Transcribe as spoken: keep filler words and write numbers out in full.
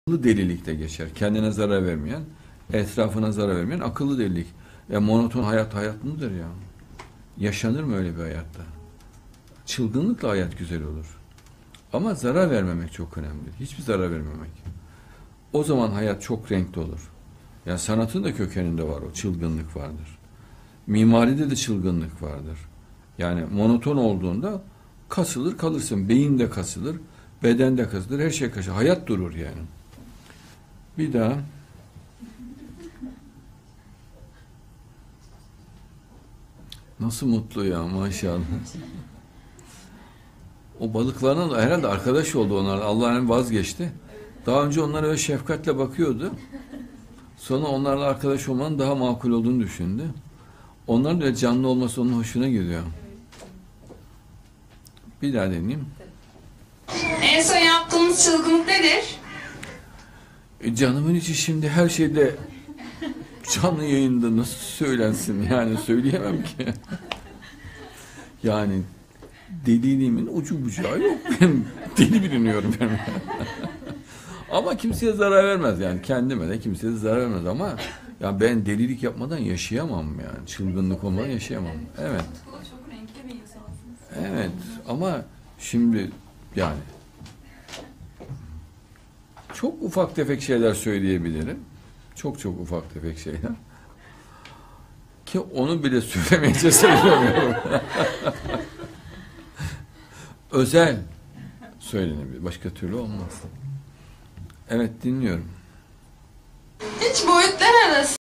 Akıllı delilikte geçer. Kendine zarar vermeyen, etrafına zarar vermeyen akıllı delilik. E monoton hayat hayat mıdır ya? Yaşanır mı öyle bir hayatta? Çılgınlıkla hayat güzel olur. Ama zarar vermemek çok önemli. Hiçbir zarar vermemek. O zaman hayat çok renkli olur. Yani sanatın da kökeninde var o. Çılgınlık vardır. Mimaride de çılgınlık vardır. Yani monoton olduğunda kasılır kalırsın. Beyin de kasılır. Beden de kasılır. Her şey kasılır. Hayat durur yani. Bir daha. Nasıl mutlu ya maşallah. O balıklarla da herhalde arkadaş oldu onlar. Allah'ın vazgeçti. Daha önce onlara öyle şefkatle bakıyordu. Sonra onlarla arkadaş olmanın daha makul olduğunu düşündü. Onların da canlı olması onun hoşuna gidiyor. Bir daha deneyeyim. En son yaptığımız çılgınlık nedir? E canımın içi şimdi her şeyde canlı yayında nasıl söylensin yani söyleyemem ki. Yani deliliğimin ucu bucağı yok. Ben deli biliniyorum ben. Ama kimseye zarar vermez yani kendime de kimseye de zarar vermez ama ya ben delilik yapmadan yaşayamam yani çılgınlık olmadan yaşayamam. Evet. Çok renkli bir insansınız. Evet ama şimdi yani çok ufak tefek şeyler söyleyebilirim. Çok çok ufak tefek şeyler. Ki onu bile söylemeye cesaret özel söylenebilir. Başka türlü olmaz. Evet dinliyorum. Hiç boyut